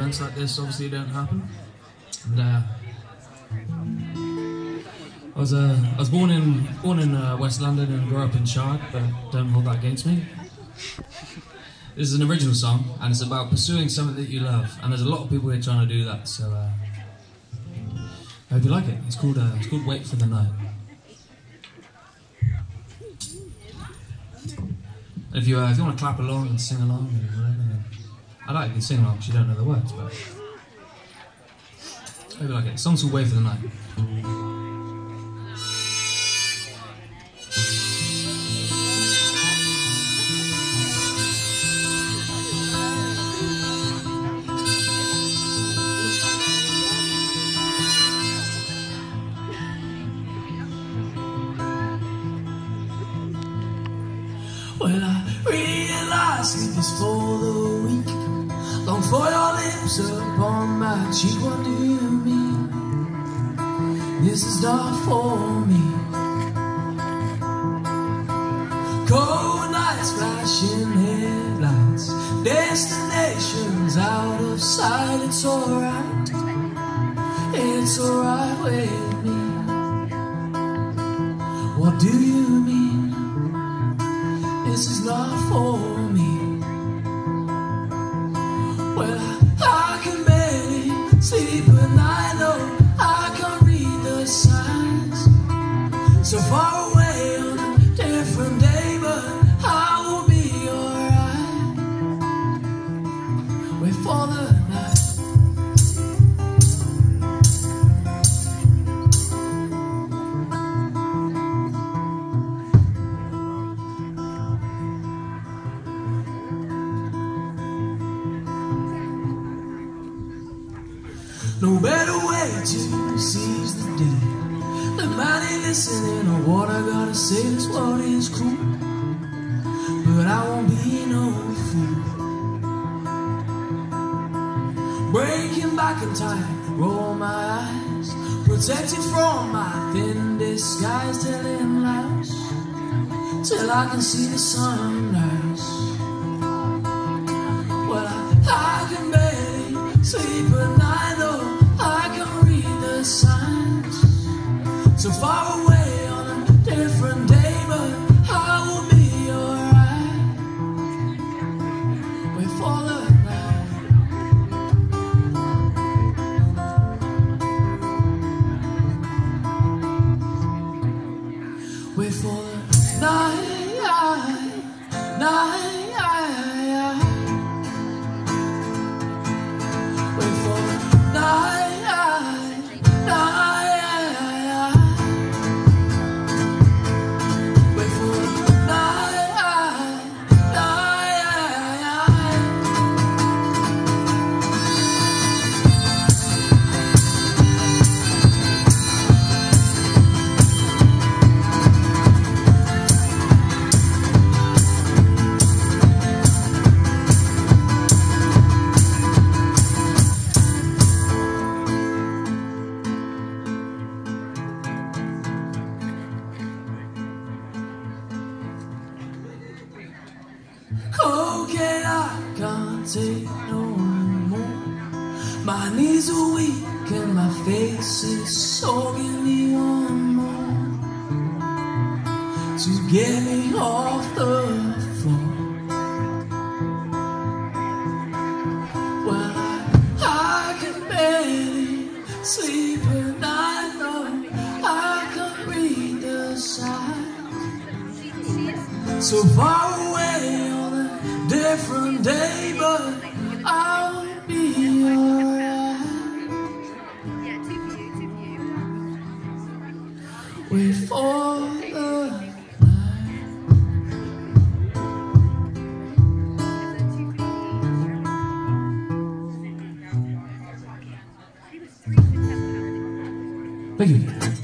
events like this obviously don't happen. And I was born in West London and grew up in Shard, but don't hold that against me. This is an original song, and it's about pursuing something that you love, and there's a lot of people here trying to do that. So I hope you like it. It's called "Wait for the Night." If you want to clap along and sing along, or whatever, then I like you can sing along because you don't know the words, but I hope you like it. The song's called "Wait for the Night." Well, I realize sleep is for the weak. Long for your lips upon my cheek. What do you mean? This is not for me. Cold nights, flashing headlights, destinations out of sight. It's alright, it's alright with me. What do you mean? This is not for me. Well, I can barely sleep at night, no, I can't read the signs. So far away on a different day, but I will be alright. Wait for the night. No better way to seize the day than money listening to what I gotta say. That's what is cool, but I won't be no fool. Breaking back in time, roll my eyes, protected from my thin disguise, telling lies till I can see the sunrise. Well, I can barely sleep at night, though I can read the signs. So far away on a different day, but I will be alright. Wait for the night. Wait for the night, night. Wait for the night. Okay, I can't take no more. My knees are weak and my face is sore. Give me one more to get me off the floor. Well, I can barely sleep at night, no, I can't read the signs. So far away on a different day, but I'll be alright. Wait for the night. Thank you.